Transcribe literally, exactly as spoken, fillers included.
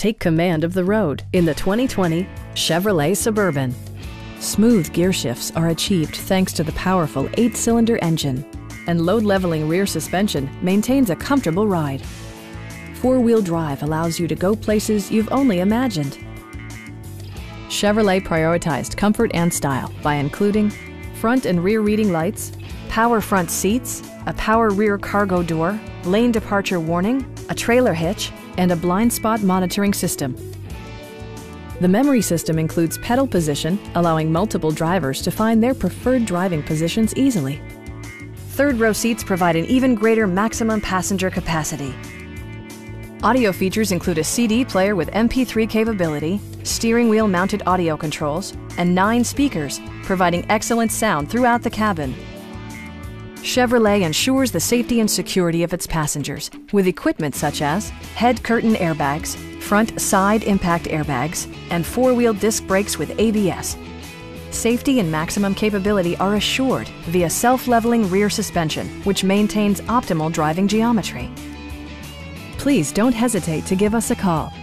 Take command of the road in the twenty twenty Chevrolet Suburban. Smooth gear shifts are achieved thanks to the powerful eight-cylinder engine, and load-leveling rear suspension maintains a comfortable ride. Four-wheel drive allows you to go places you've only imagined. Chevrolet prioritized comfort and style by including front and rear reading lights, power front seats, a power rear cargo door, lane departure warning, a trailer hitch, and a blind spot monitoring system. The memory system includes pedal position, allowing multiple drivers to find their preferred driving positions easily. Third row seats provide an even greater maximum passenger capacity. Audio features include a C D player with M P three capability, steering wheel mounted audio controls, and nine speakers, providing excellent sound throughout the cabin. Chevrolet ensures the safety and security of its passengers with equipment such as head curtain airbags, front side impact airbags, and four-wheel disc brakes with A B S. Safety and maximum capability are assured via self-leveling rear suspension, which maintains optimal driving geometry. Please don't hesitate to give us a call.